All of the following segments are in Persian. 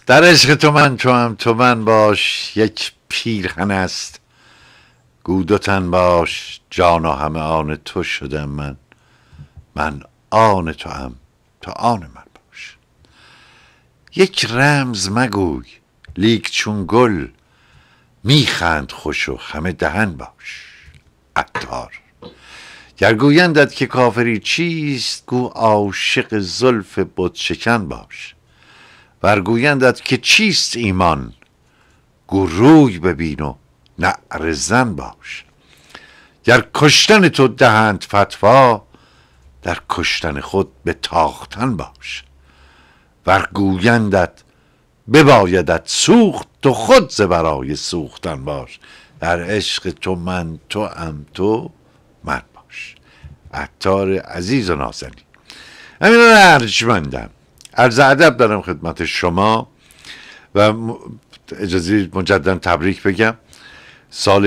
در عشق تو من تو هم تو من باش، یک پیرهن است گو دو تن باش. جان و همه آن تو شدم من آن تو هم تو آن من باش. یک رمز مگوی لیک چون گل، میخند خوش و همه دهن باش. عطار. گر گویندت که کافری چیست، گو عاشق زلف بت شکن باش. ور گویندت که چیست ایمان، گو روی ببین و نعره زن باش. گر کشتن تو دهند فتوا، در کشتن خود به تاختن باش. ور گویندت ببایدت سوخت، تو خود ز برای سوختن باش. در عشق تو من تو هم تو من باش. عطار عزیز و نازنین. امیران ارجمندم، عرض ادب دارم خدمت شما و اجازه مجددا تبریک بگم. سال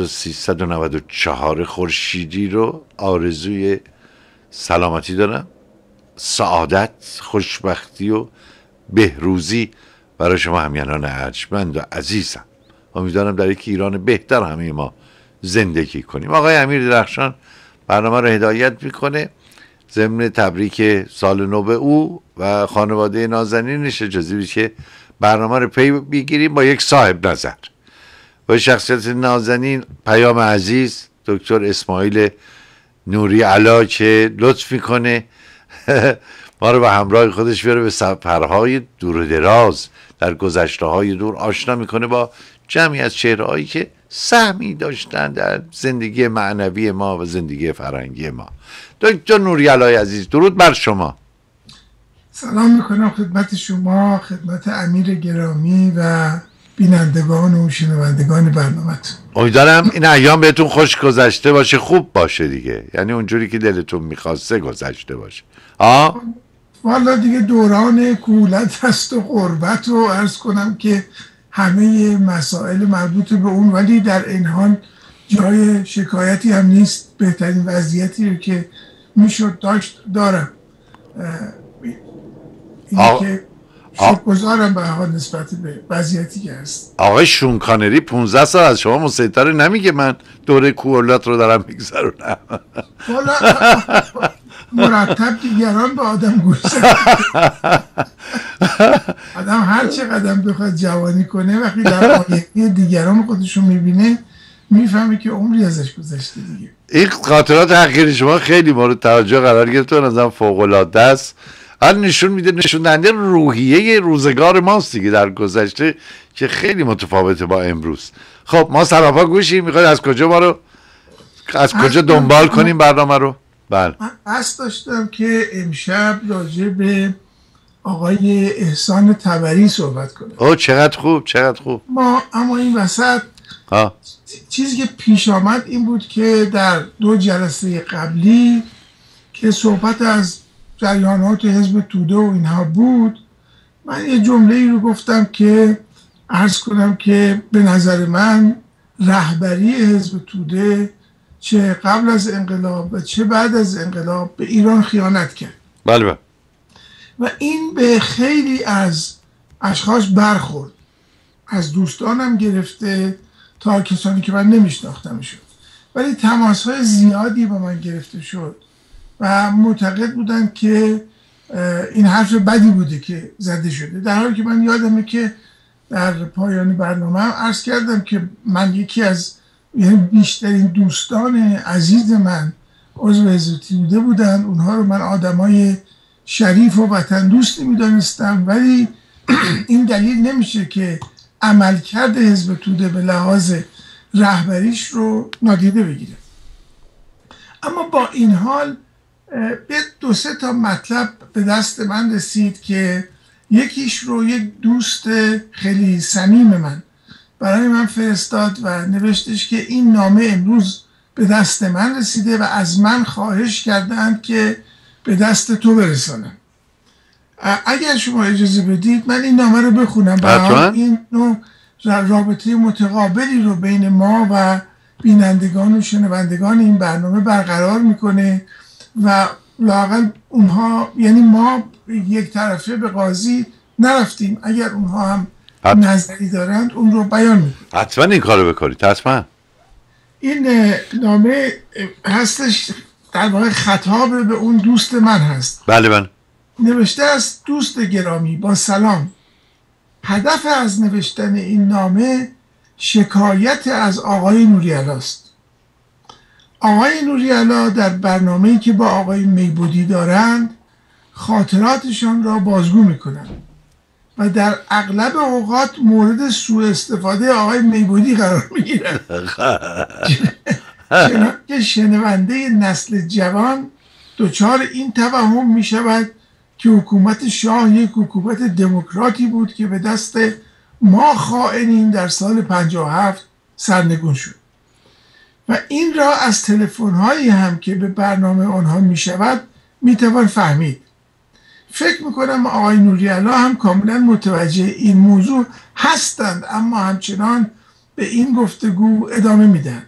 1394 خورشیدی رو آرزوی سلامتی دارم، سعادت، خوشبختی و بهروزی برای شما همیهنان ارجمند و عزیزم. امیدوارم در یک ایران بهتر همه ما زندگی کنیم. آقای امیر درخشان برنامه رو هدایت میکنه. ضمن تبریک سال نو به او و خانواده نازنینش اجازه بدید که برنامه رو پی بگیریم با یک صاحب نظر، با شخصیت نازنین، پیام عزیز دکتر اسماعیل نوری علا که لطف میکنه ما رو به همراه خودش بیاره به سفرهای دور و دراز در گذشته های دور آشنا میکنه با جمعی از چهره‌هایی که سهمی داشتن در زندگی معنوی ما و زندگی فرهنگی ما. دکتر نوری علای عزیز، درود بر شما. سلام میکنم خدمت شما، خدمت امیر گرامی و بینندگان و شنوندگان برنامه‌تون. امیدوارم این ایام بهتون خوش گذشته باشه، خوب باشه دیگه، یعنی اونجوری که دلتون میخواسته گذشته باشه. والا دیگه دوران کولت هست و غربت و عرض کنم که همه مسائل مربوط به اون، ولی در این حال جای شکایتی هم نیست. بهترین وضعیتی رو که میشد داشت دارم. اینه که شکرگزارم به حال نسبت به وضعیتی که هست. آقای شون کانری 15 سال از شما مسیطره نمیگه من دوره کولت رو دارم میگذرونم. والا مرتب دیگران به آدم گوش آدم هر چه قدم بخواد جوانی کنه وقتی در آینه دیگران خودشو میبینه میفهمه که عمری ازش گذشته دیگه. این خاطرات حقیقی شما خیلی مورد توجه قرار گرفت و نظرم فوق‌العاده است. حال نشون میده، نشون دهنده روحیه روزگار ماست دیگه در گذشته که خیلی متفاوته با امروز. خب ما سراپا گوشیم، میخواید از کجا ما رو از کجا دنبال کنیم برنامه رو؟ بله. من قصد داشتم که امشب راجع به آقای احسان طبری صحبت کنم. اوه چقدر خوب، چقدر خوب. اما این وسط چیزی که پیش آمد این بود که در 2 جلسه قبلی که صحبت از جریانات حزب توده و اینها بود، من یه جمله ای رو گفتم که عرض کنم که به نظر من رهبری حزب توده چه قبل از انقلاب و چه بعد از انقلاب به ایران خیانت کرد. بله. و این به خیلی از اشخاص برخورد، از دوستانم گرفته تا کسانی که من نمیشناختمشون، ولی تماس‌های زیادی با من گرفته شد و معتقد بودن که این حرف بدی بوده که زده شده، در حالی که من یادمه که در پایان برنامه هم عرض کردم که من یکی از بیشترین دوستان عزیز من عضو حزب توده بودن. اونها رو من آدمای شریف و وطن دوستی میدانستم، ولی این دلیل نمیشه که عملکرد حزب توده به لحاظ رهبریش رو نادیده بگیره. اما با این حال به 2-3 تا مطلب به دست من رسید که یکیش رو یک دوست خیلی صمیم من برای من فرستاد و نوشتش که این نامه امروز به دست من رسیده و از من خواهش کردند که به دست تو برسانم. اگر شما اجازه بدید من این نامه رو بخونم. برای این نوع رابطه متقابلی رو بین ما و بینندگان و شنوندگان این برنامه برقرار میکنه و لااقل اونها، یعنی ما یک طرفه به قاضی نرفتیم. اگر اونها هم حت- نظری دارند اون رو بیان میکنیم. حتما این کارو بکنید، حتما. این نامه هستش در واقع خطاب به اون دوست من هست. بله. نوشته است: دوست گرامی، با سلام. هدف از نوشتن این نامه شکایت از آقای نوری‌علا است. آقای نوری‌علا در برنامه‌ای که با آقای میبودی دارند خاطراتشان را بازگو میکنند و در اغلب اوقات مورد سوء استفاده آقای میبودی قرار میگیرند. چنانکه شنونده نسل جوان دچار این توهم میشود که حکومت شاه یک حکومت دموکراتی بود که به دست ما خائنین در سال 57 سرنگون شد و این را از تلفن‌هایی هم که به برنامه آنها میشود میتوان فهمید. فکر میکنم آقای نوری‌علا هم کاملا متوجه این موضوع هستند، اما همچنان به این گفتگو ادامه میدن.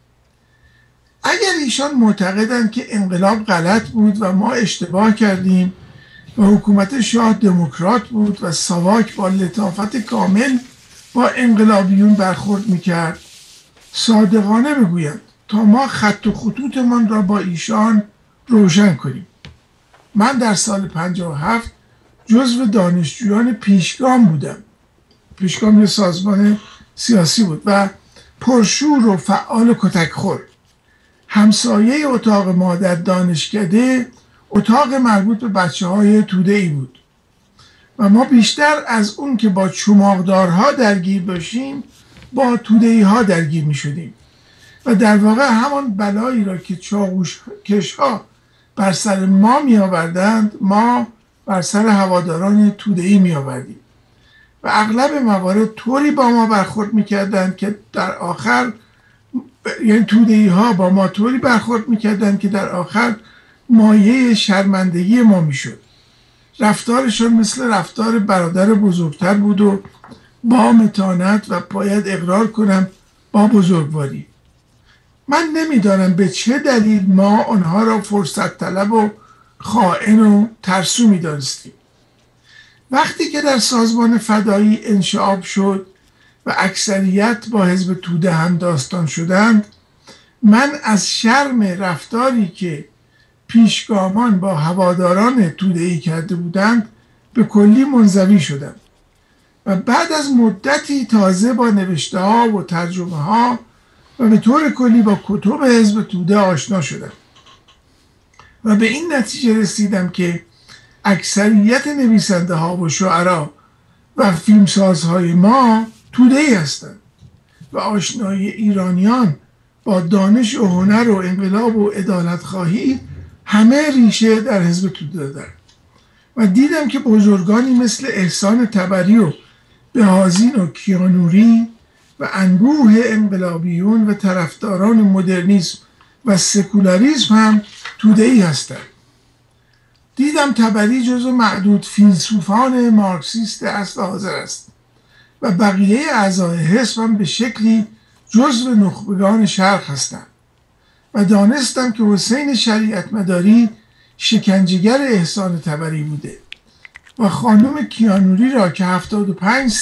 اگر ایشان معتقدند که انقلاب غلط بود و ما اشتباه کردیم و حکومت شاه دموکرات بود و ساواک با لطافت کامل با انقلابیون برخورد میکرد، صادقانه بگویند تا ما خط و خطوطمان را با ایشان روشن کنیم. من در سال 57 جزو دانشجویان پیشگام بودم. پیشگام یه سازمان سیاسی بود و پرشور و فعال کتکخور. همسایه اتاق ما در دانشکده اتاق مربوط به بچه‌های توده‌ای بود و ما بیشتر از اون که با چماقدارها درگیر باشیم با توده‌ای‌ها درگیر می‌شدیم و در واقع همان بلایی را که چاقوشکش‌ها بر سر ما می‌آوردند ما بر سر هواداران توده‌ای می‌آوردیم و اغلب موارد طوری با ما برخورد می‌کردند که در آخر، یعنی توده‌ای‌ها با ما طوری برخورد می‌کردند که در آخر مایه شرمندگی ما میشد. رفتارشان مثل رفتار برادر بزرگتر بود و با متانت و باید اقرار کنم با بزرگواری. من نمیدانم به چه دلیل ما آنها را فرصت طلب و خائن و ترسو می‌دانستیم. وقتی که در سازمان فدایی انشعاب شد و اکثریت با حزب توده هم داستان شدند، من از شرم رفتاری که پیشگامان با هواداران توده‌ای کرده بودند به کلی منزوی شدم و بعد از مدتی تازه با نوشته ها و ترجمه ها و به طور کلی با کتب حزب توده آشنا شدم و به این نتیجه رسیدم که اکثریت نویسنده ها و شعرا و فیلمسازهای ما توده‌ای هستند و آشنایی ایرانیان با دانش و هنر و انقلاب و عدالت خواهی همه ریشه در حزب توده دارد و دیدم که بزرگانی مثل احسان طبری و بهازین و کیانوری و انبوه انقلابیون و طرفداران مدرنیسم و سکولاریسم هم توده‌ای هستند. دیدم طبری جزو معدود فیلسوفان مارکسیست اصل حاضر است و بقیه اعضای حزب هم به شکلی جزو نخبگان شرق هستند و دانستم که حسین شریعت مداری شکنجهگر احسان طبری بوده و خانم کیانوری را که 75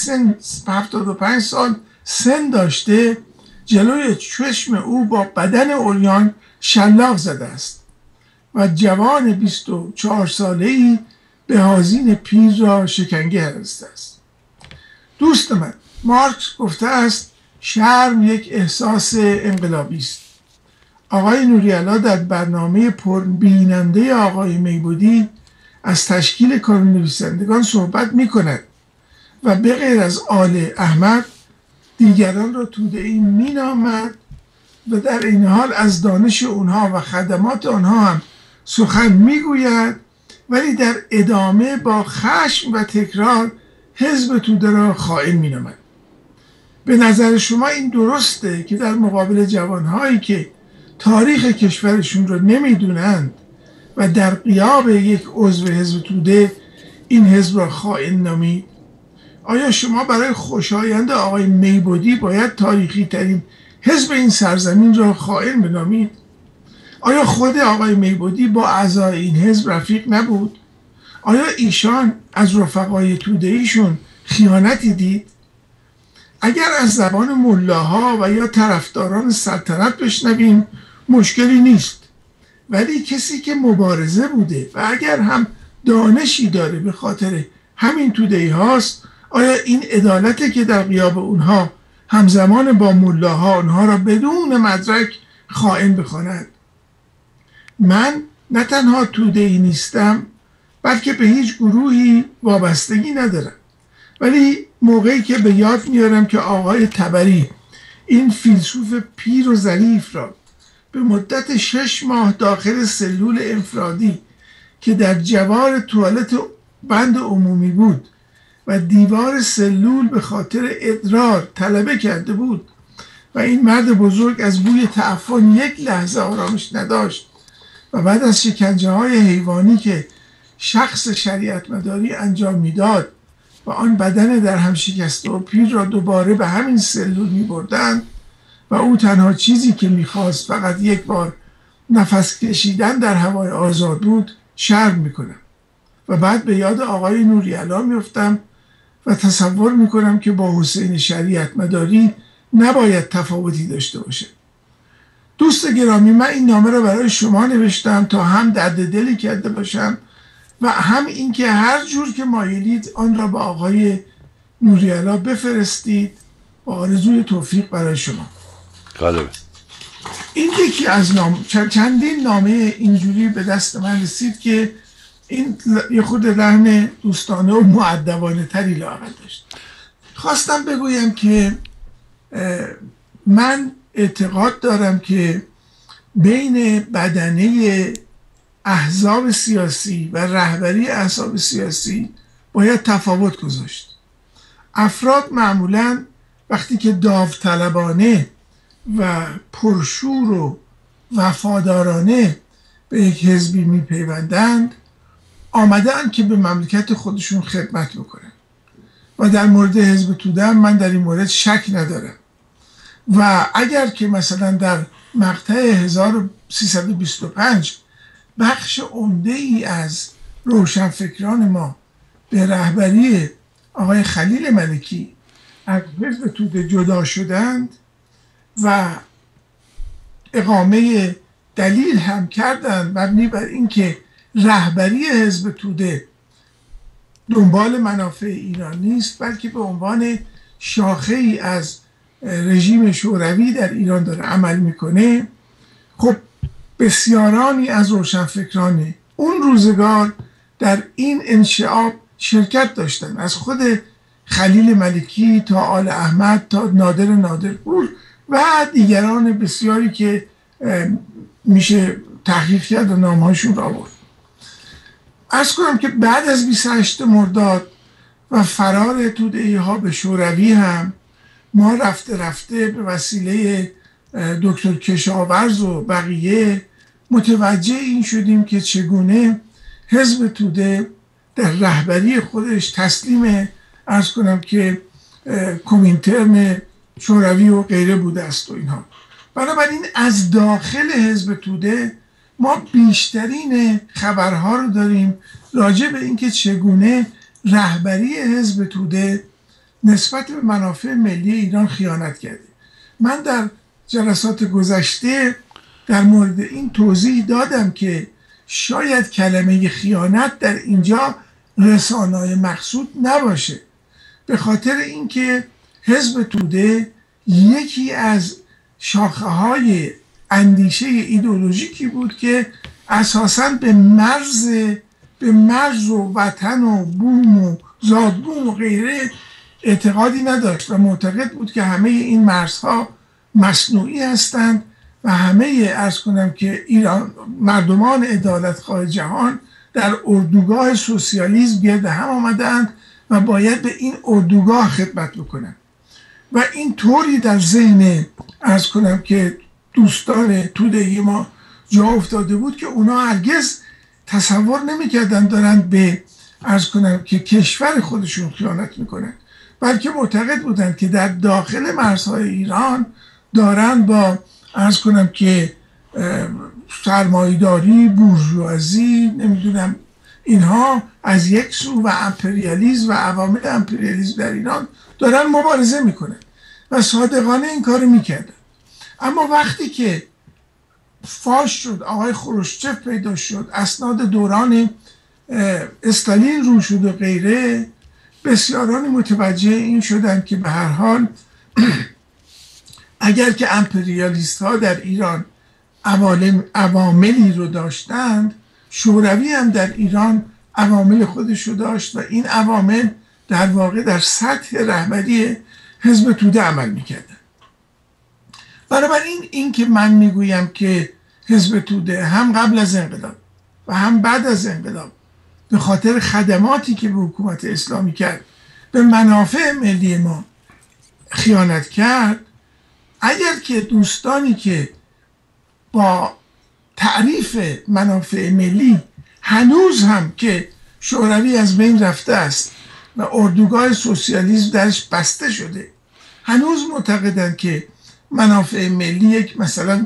سال سن داشته جلوی چشم او با بدن عریان شلاق زده است و جوان 24 ساله‌ای بهازین پیر را شکنگه هراسته است. دوست من، مارکس گفته است شرم یک احساس انقلابی است. آقای نوری‌علا در برنامه پربیننده آقای میبودی از تشکیل کار نویسندگان صحبت می کند و به غیر از آل احمد دیگران را توده‌ای می نامد و در این حال از دانش اونها و خدمات آنها هم سخن می گوید، ولی در ادامه با خشم و تکرار حزب توده را خائن می نامد. به نظر شما این درسته که در مقابل جوانهایی که تاریخ کشورشون رو نمیدونند و در غیاب یک عضو حزب توده این حزب را خائن نامید؟ آیا شما برای خوشایند آقای میبودی باید تاریخی ترین حزب این سرزمین را خائن بنامید؟ آیا خود آقای میبودی با اعضای این حزب رفیق نبود؟ آیا ایشان از رفقای توده‌ایشون خیانتی دید؟ اگر از زبان ملاها و یا طرفداران سلطنت بشنویم مشکلی نیست، ولی کسی که مبارزه بوده و اگر هم دانشی داره به خاطر همین توده‌ای هاست، آیا این عدالته که در غیاب اونها همزمان با ملاها اونها را بدون مدرک خائن بخواند؟ من نه تنها توده‌ای نیستم بلکه به هیچ گروهی وابستگی ندارم، ولی موقعی که به یاد میارم که آقای طبری این فیلسوف پیر و ظریف را به مدت 6 ماه داخل سلول انفرادی که در جوار توالت بند عمومی بود و دیوار سلول به خاطر ادرار طلبه کرده بود و این مرد بزرگ از بوی تعفن یک لحظه آرامش نداشت و بعد از شکنجه های حیوانی که شخص شریعت مداری انجام میداد و آن بدن در هم شکسته و پیر را دوباره به همین سلول می بردن و او تنها چیزی که میخواست فقط یک بار نفس کشیدن در هوای آزاد بود، شرم میکنم و بعد به یاد آقای نوری‌علا میفتم و تصور میکنم که با حسین شریعت مداری نباید تفاوتی داشته باشه. دوست گرامی، من این نامه را برای شما نوشتم تا هم درد دلی کرده باشم و هم اینکه هر جور که مایلید آن را به آقای نوری‌علا بفرستید و آرزوی توفیق برای شما. غالبه این یکی از چندین نامه اینجوری به دست من رسید که این یه خود لحن دوستانه و مؤدبانه تری لااقل داشت. خواستم بگویم که من اعتقاد دارم که بین بدنه احزاب سیاسی و رهبری احزاب سیاسی باید تفاوت گذاشت. افراد معمولاً وقتی که داوطلبانه و پرشور و وفادارانه به یک حزبی میپیوندند آمدن که به مملکت خودشون خدمت بکنن و در مورد حزب توده من در این مورد شک ندارم و اگر که مثلا در مقطع 1325 بخش عمده ای از روشنفکران ما به رهبری آقای خلیل ملکی از حزب توده جدا شدند و اقامه دلیل هم کردند مبنی بر اینکه رهبری حزب توده دنبال منافع ایران نیست بلکه به عنوان شاخه ای از رژیم شوروی در ایران داره عمل میکنه، خب بسیارانی از روشنفکران اون روزگار در این انشعاب شرکت داشتن، از خود خلیل ملکی تا آل احمد تا نادرپور و دیگران بسیاری که میشه تحقیق کرد و نامهاشون را آورد. عرض کنم که بعد از 28 مرداد و فرار توده‌ای ها به شوروی هم ما رفته به وسیله دکتر کشاورز و بقیه متوجه این شدیم که چگونه حزب توده در رهبری خودش تسلیم عرض کنم که کومینترن شوروی و غیره بوده است و اینها. بنابراین از داخل حزب توده ما بیشترین خبرها رو داریم راجع به اینکه چگونه رهبری حزب توده نسبت به منافع ملی ایران خیانت کرده. من در جلسات گذشته در مورد این توضیح دادم که شاید کلمه خیانت در اینجا رسانه‌ای مقصود نباشه، به خاطر اینکه حزب توده یکی از شاخه‌های اندیشه ایدئولوژیکی بود که اساساً به مرز و وطن و بوم و زادبوم و غیره اعتقادی نداشت و معتقد بود که همه این مرزها مصنوعی هستند و همه عرض کنم که ایران مردمان عدالتخواه جهان در اردوگاه سوسیالیسم گرد هم آمدند و باید به این اردوگاه خدمت بکنند و این طوری در ذهن عرض کنم که دوستان توده‌ای ما جا افتاده بود که اونا هرگز تصور نمی‌کردن دارند به عرض کنم که کشور خودشون خیانت میکنن، بلکه معتقد بودند که در داخل مرزهای ایران دارن با عرض کنم که سرمایه‌داری، بورژوازی، نمیدونم اینها از یک سو و امپریالیسم و عوامل امپریالیسم در ایران دارن مبارزه میکنن و صادقانه این کارو میکردن. اما وقتی که فاش شد، آقای خروشچف پیدا شد، اسناد دوران استالین رو شد و غیره، بسیارانی متوجه این شدن که به هر حال اگر که امپریالیست ها در ایران عواملی رو داشتند، شوروی هم در ایران عوامل خودش رو داشت و این عوامل در واقع در سطح رهبری حزب توده عمل میکردن. بنابراین این که من میگویم که حزب توده هم قبل از انقلاب و هم بعد از انقلاب به خاطر خدماتی که به حکومت اسلامی کرد به منافع ملی ما خیانت کرد، اگر که دوستانی که با تعریف منافع ملی هنوز هم که شوروی از بین رفته است و اردوگاه سوسیالیسم درش بسته شده، هنوز معتقدند که منافع ملی یک مثلا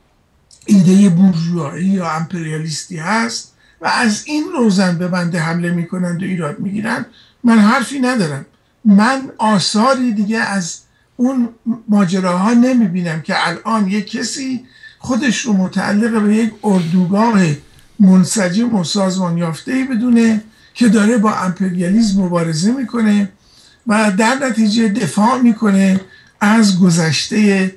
ایده بورژوایی یا امپریالیستی هست و از این روزن به بنده حمله میکنند و ایراد میگیرند، من حرفی ندارم. من آثاری دیگه از اون ماجراها نمیبینم که الان یک کسی خودش رو متعلق به یک اردوگاه منسجم و سازمان یافته‌ای بدونه که داره با امپریالیسم مبارزه میکنه و در نتیجه دفاع میکنه از گذشته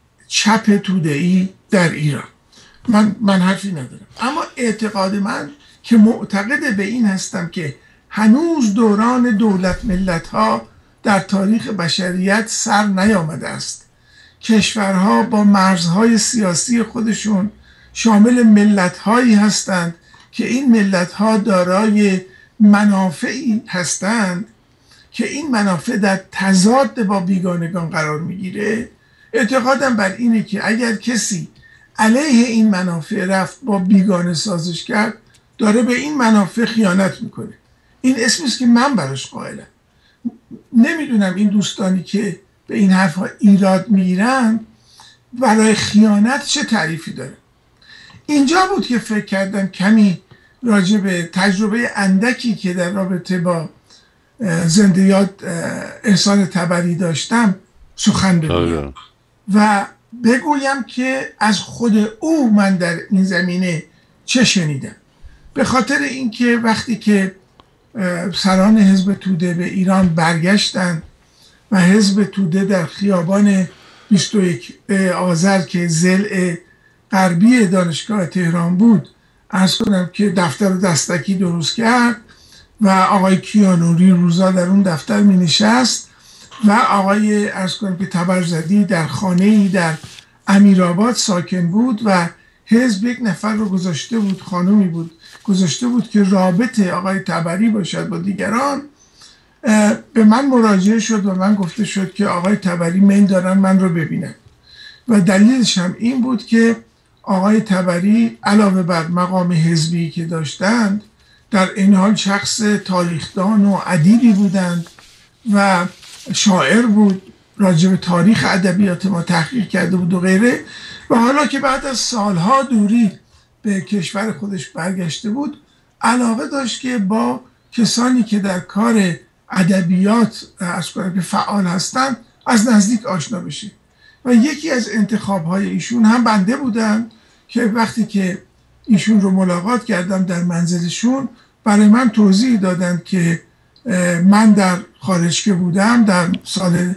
چپ توده‌ای در ایران. من حرفی ندارم. اما اعتقاد من که معتقد به این هستم که هنوز دوران دولت ملت ها در تاریخ بشریت سر نیامده است. کشورها با مرزهای سیاسی خودشون شامل ملت هایی هستند که این ملت ها دارای منافعی هستند که این منافع در تضاد با بیگانگان قرار میگیره. اعتقادم بر اینه که اگر کسی علیه این منافع رفت با بیگانه سازش کرد، داره به این منافع خیانت میکنه. این اسمیست که من براش قائلم. نمیدونم این دوستانی که به این حرفها ایراد میگیرن برای خیانت چه تعریفی داره. اینجا بود که فکر کردم کمی راجع به تجربه اندکی که در رابطه با زنده یاد احسان طبری داشتم سخن بگویم و بگویم که از خود او من در این زمینه چه شنیدم. به خاطر اینکه وقتی که سران حزب توده به ایران برگشتند و حزب توده در خیابان 21 آذر که ضلع غربی دانشگاه تهران بود، عرض کنم که دفتر دستکی درست کرد و آقای کیانوری روزا در اون دفتر می نشست و آقای عرض کنم که تبرزدی در خانه‌ای در امیرآباد ساکن بود و حزب یک نفر رو گذاشته بود، خانومی بود گذاشته بود که رابطه آقای طبری باشد با دیگران. به من مراجعه شد و من گفته شد که آقای طبری میل دارن من رو ببینن و دلیلش هم این بود که آقای طبری علاوه بر مقام حزبی که داشتند در این حال شخص تاریخدان و ادیبی بودند و شاعر بود، راجع به تاریخ ادبیات ما تحقیق کرده بود و غیره. و حالا که بعد از سالها دوری به کشور خودش برگشته بود، علاقه داشت که با کسانی که در کار ادبیات از کنم که فعال هستند از نزدیک آشنا بشه و یکی از انتخاب‌های ایشون هم بنده بودم که وقتی که ایشون رو ملاقات کردم در منزلشون برای من توضیح دادن که من در خارج که بودم در سال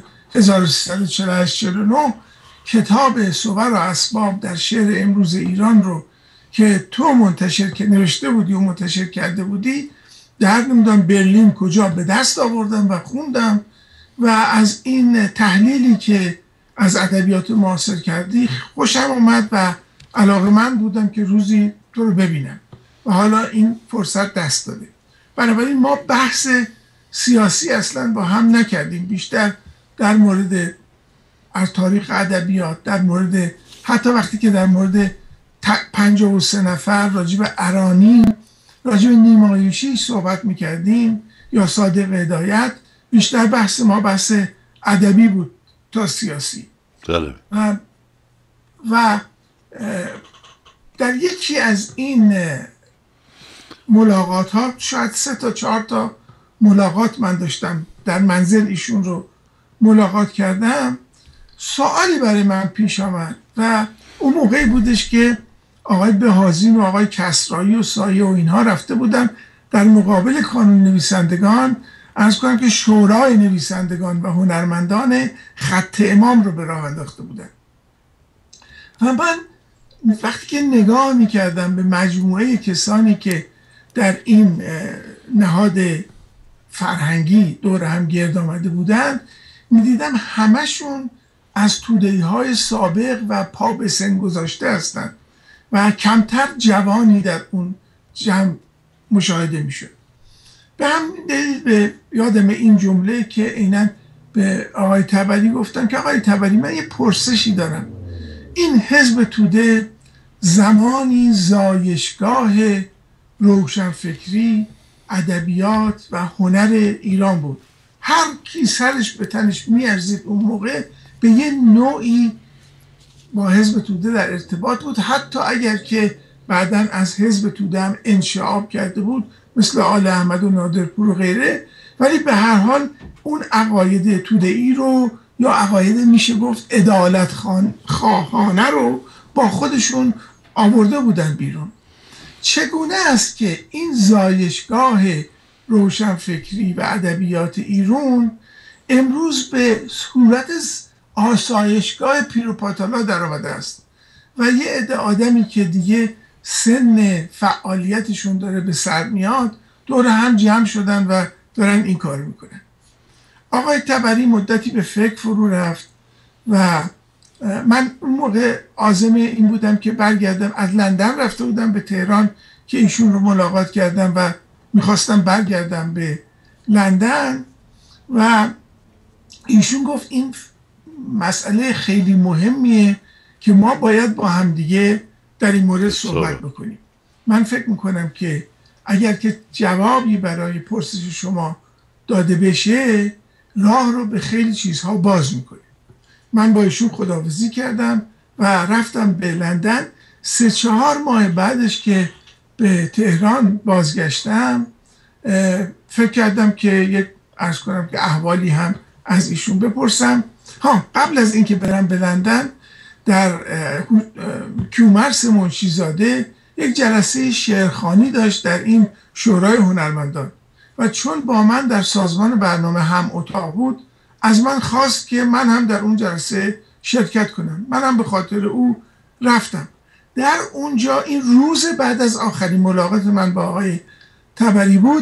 1348-49 کتاب صور و اسباب در شعر امروز ایران رو که تو منتشر که نوشته بودی و منتشر کرده بودی در نمیدونم برلین کجا به دست آوردم و خوندم و از این تحلیلی که از ادبیات معاصر کردی خوشم آمد و علاقه‌مند بودم که روزی تو رو ببینم و حالا این فرصت دست داده. بنابراین ما بحث سیاسی اصلا با هم نکردیم، بیشتر در مورد از تاریخ ادبیات، در مورد حتی وقتی که در مورد 53 نفر راجب ارانی، راجب نیمایشی صحبت میکردیم یا صادق هدایت، بیشتر بحث ما بحث ادبی بود تا سیاسی. و در یکی از این ملاقات ها، شاید 3 تا 4 تا ملاقات من داشتم، در منزل ایشون رو ملاقات کردم. سوالی برای من پیش آمد و اون موقعی بودش که آقای بهازین و آقای کسرایی و سایه و اینها رفته بودن در مقابل کانون نویسندگان، عرض کنم که شورای نویسندگان و هنرمندان خط امام رو به راه انداخته بودن. و من وقتی که نگاه میکردم به مجموعه کسانی که در این نهاد فرهنگی دور هم گرد آمده بودن، میدیدم همشون از توده‌ای های سابق و پا به سن گذاشته هستند و کمتر جوانی در اون جمع مشاهده میشد. به همین دلیل به یادم این جمله که عیناً به آقای طبری گفتم که آقای طبری من یه پرسشی دارم، این حزب توده زمانی زایشگاه روشنفکری، ادبیات و هنر ایران بود. هر کی سرش به تنش میارزید اون موقع به یه نوعی با حزب توده در ارتباط بود، حتی اگر که بعداً از حزب توده هم انشعاب کرده بود مثل آل احمد و نادرپور و غیره، ولی به هر حال اون عقاید توده‌ای رو یا عقاید میشه گفت عدالت خواهانه رو با خودشون آورده بودن بیرون. چگونه است که این زایشگاه روشنفکری و ادبیات ایران امروز به صورت آسایشگاه پیروپاتالا در آمده است و یه عده آدمی که دیگه سن فعالیتشون داره به سر میاد دور هم جمع شدن و دارن این کار میکنن. آقای طبری مدتی به فکر فرو رفت و من اون موقع عازم این بودم که برگردم، از لندن رفته بودم به تهران که ایشون رو ملاقات کردم و میخواستم برگردم به لندن و ایشون گفت این مسئله خیلی مهمیه که ما باید با همدیگه در این مورد صحبت بکنیم. من فکر میکنم که اگر که جوابی برای پرسش شما داده بشه راه رو به خیلی چیزها باز میکنه. من با ایشون خداحافظی کردم و رفتم به لندن. 3-4 ماه بعدش که به تهران بازگشتم فکر کردم که یک عرض کنم که احوالی هم از ایشون بپرسم. قبل از اینکه برم به لندن در کیومرث منشیزاده یک جلسه شعرخوانی داشت در این شورای هنرمندان و چون با من در سازمان برنامه هم اتاق بود از من خواست که من هم در اون جلسه شرکت کنم. من هم به خاطر او رفتم. در اونجا این روز بعد از آخرین ملاقات من با آقای طبری بود،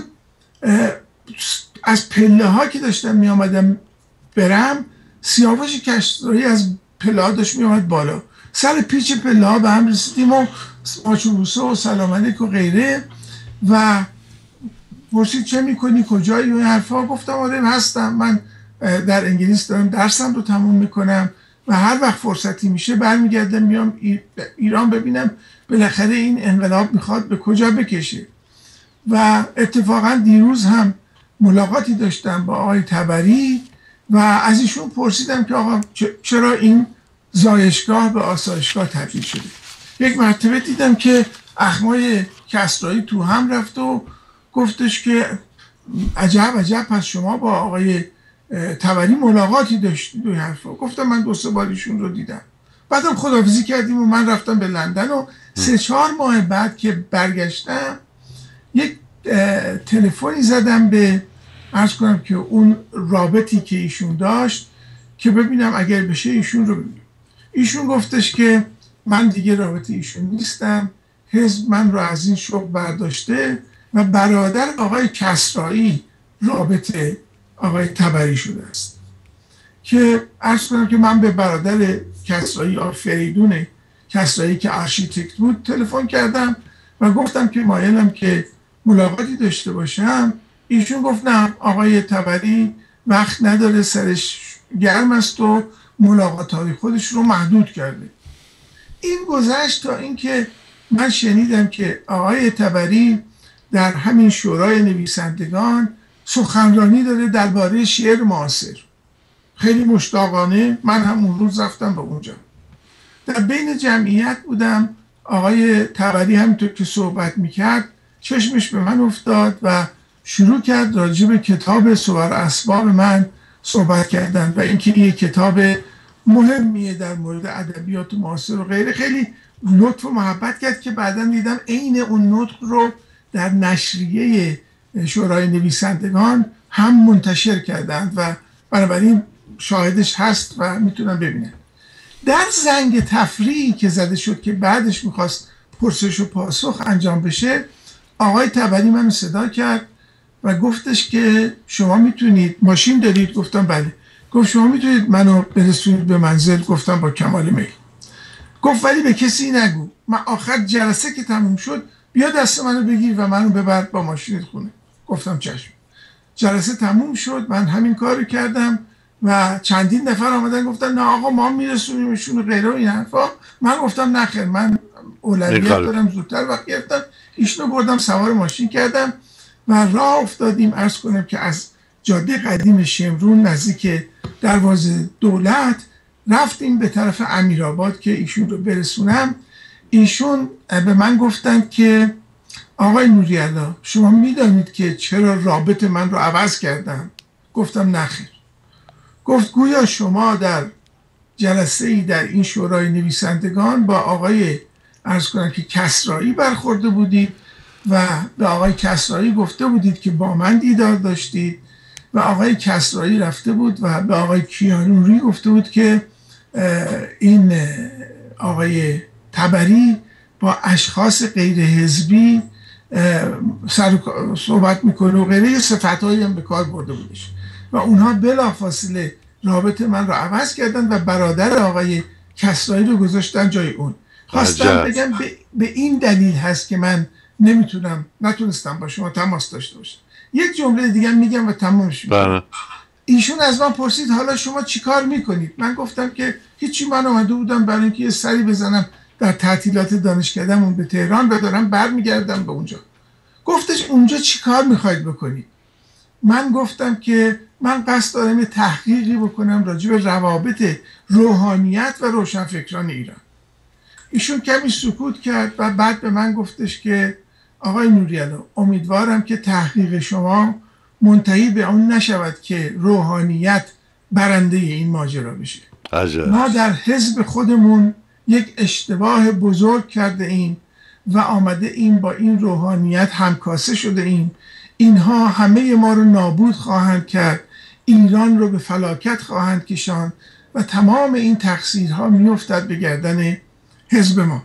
از پله ها که داشتم می آمدم برم سیاوش کشتاری از پله ها داشت می آمد بالا. سر پیچ پله ها به هم رسیدیم و ماچوبوسه و سلام علیک و غیره و پرسید چه میکنی کجایی و این حرفا. گفتم آره هستم، من در انگلیس دارم درسم رو تموم میکنم و هر وقت فرصتی میشه برمیگردم میام ایران ببینم بالاخره این انقلاب میخواد به کجا بکشه. و اتفاقا دیروز هم ملاقاتی داشتم با آقای طبری و از ایشون پرسیدم که آقا چرا این زایشگاه به آسایشگاه تبدیل شده. یک مرتبه دیدم که اخمای کسرایی تو هم رفت و گفتش که عجب پس شما با آقای طبری ملاقاتی داشتید. دو حرفا گفتم من 2-3 بار ایشون رو دیدم. بعدم خداحافظی کردیم و من رفتم به لندن و 3-4 ماه بعد که برگشتم یک تلفنی زدم به عرض کنم که اون رابطی که ایشون داشت که ببینم اگر بشه ایشون رو ببینم. ایشون گفتش که من دیگه رابطه ایشون نیستم، حزب من رو از این شغل برداشته و برادر آقای کسرایی رابطه آقای طبری شده است. که عرض کنم که من به برادر کسرایی فریدون کسرایی که آرشیتکت بود تلفن کردم و گفتم که مایلم که ملاقاتی داشته باشم. ایشون گفت نه آقای طبری وقت نداره، سرش گرم است و ملاقات‌های خودش رو محدود کرده. این گذشت تا اینکه من شنیدم که آقای طبری در همین شورای نویسندگان سخنرانی داره درباره شعر معاصر. خیلی مشتاقانه من هم اون روز رفتم به اونجا. در بین جمعیت بودم، آقای طبری همینطور که صحبت میکرد چشمش به من افتاد و شروع کرد راجع به کتاب صور اسباب من صحبت کردن و اینکه یه کتاب مهمیه در مورد ادبیات معاصر و غیره. خیلی لطف و محبت کرد که بعدا دیدم عین اون نطق رو در نشریه شورای نویسندگان هم منتشر کردند و بنابراین شاهدش هست و میتونم ببینم. در زنگ تفریحی که زده شد که بعدش میخواست پرسش و پاسخ انجام بشه، آقای طبری منو صدا کرد و گفتش که شما میتونید، ماشین دارید؟ گفتم بله. گفت شما میتونید منو برسونید به منزل؟ گفتم با کمال میل. گفت ولی به کسی نگو. من آخر جلسه که تموم شد بیا دست منو بگیر و منو ببر با ماشین خونه. گفتم چشم. جلسه تموم شد، من همین کارو کردم و چندین نفر آمدن گفتن نه آقا ما میرسونیمشون و غیره و این حرفا. من گفتم نه خیر، من اولویت دارم، زودتر وقت گرفتم. ایشونو بردم سوار ماشین کردم و راه افتادیم. عرض کنم که از جاده قدیم شمرون نزدیک دروازه دولت رفتیم به طرف امیرآباد که ایشون رو برسونم. ایشون به من گفتن که آقای نوری‌الله شما میدانید که چرا رابط من رو عوض کردن؟ گفتم نخیر. گفت گویا شما در جلسه‌ای در این شورای نویسندگان با آقای عرض کنم که کسرایی برخورده بودید و به آقای کسرایی گفته بودید که با من دیدار داشتید و آقای کسرایی رفته بود و به آقای کیانوری گفته بود که این آقای طبری با اشخاص غیر حزبی صحبت میکنه و غیره، صفتهایی هم به کار برده بودش و اونها بلافاصله رابط من رو عوض کردن و برادر آقای کسرایی رو گذاشتن جای اون. خواستم بگم به این دلیل هست که من نتونستم با شما تماس داشته باشم. یک جمله دیگه میگم و تمامش میکنم. ایشون از من پرسید حالا شما چی کار میکنید؟ من گفتم که هیچی، من آمده بودم برای اینکه یه سری بزنم در تعطیلات دانشکدهمون به تهران و دارم برمیگردم به اونجا. گفتش اونجا چی کار میخواید بکنید؟ من گفتم که من قصد دارم یه تحقیقی بکنم راجع به روابط روحانیت و روشنفکران ایران. ایشون کمی سکوت کرد و بعد به من گفتش که آقای نوری‌الله امیدوارم که تحقیق شما منتهی به اون نشود که روحانیت برنده این ماجرا بشه. ما در حزب خودمون یک اشتباه بزرگ کرده ایم و آمده ایم با این روحانیت همکاسه شده ایم. اینها همه ما رو نابود خواهند کرد، ایران رو به فلاکت خواهند کشاند و تمام این تقصیرها میافتد به گردن حزب ما.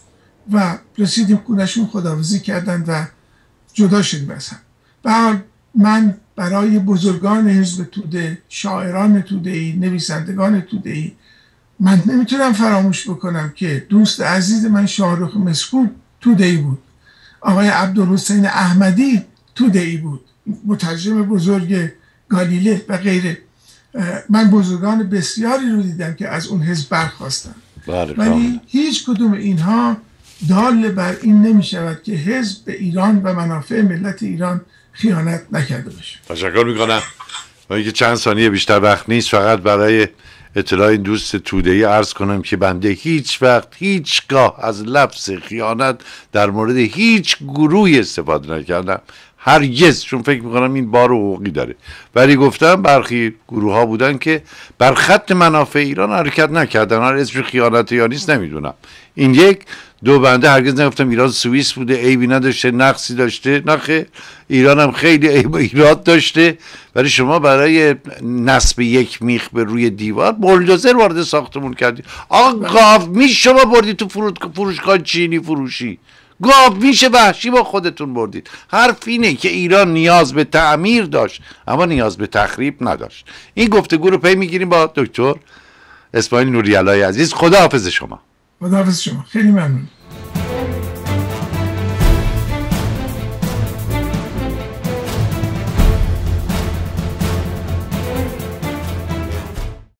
و رسیدیم خونه‌شون، خداحافظی کردند و جدا شدیم از هم. به حال من برای بزرگان حزب توده، شاعران توده‌ای، نویسندگان توده‌ای، من نمیتونم فراموش بکنم که دوست عزیز من شاهرخ مسکوب توده‌ای بود، آقای عبدالحسین احمدی توده‌ای بود، مترجم بزرگ گالیله و غیره. من بزرگان بسیاری رو دیدم که از اون حزب برخواستن، ولی هیچ کدوم اینها دال بر این نمی شود که حزب به ایران و منافع ملت ایران خیانت نکرده باشه. تشکر میکنم. من که چند ثانیه بیشتر وقت نیست، فقط برای اطلاع این دوست توده‌ای عرض کنم که بنده هیچ وقت هیچگاه از لفظ خیانت در مورد هیچ گروهی استفاده نکردم، هرگز، چون فکر میکنم این بار حقوقی داره. ولی گفتم برخی گروه ها بودن که بر خط منافع ایران حرکت نکردن، هر اسم خیانت یا نیست نمیدونم. این یک. دو، بنده هرگز نگفتم ایران سوئیس بوده، عیبی نداشته، نقصی داشته، نخه، ایران هم خیلی عیب و ایراد داشته. ولی شما برای نصب یک میخ به روی دیوار بولدوزر وارد ساختمون کردید. آقا گاو میش شما بردید تو فروشگاه چینی فروشی، گاو میشه وحشی با خودتون بردید. حرف اینه که ایران نیاز به تعمیر داشت اما نیاز به تخریب نداشت. این گفتگو رو پی میگیریم با دکتر اسماعیل نوری‌الله عزیز. خداحافظ شما. خداحافظ شما، خیلی ممنون.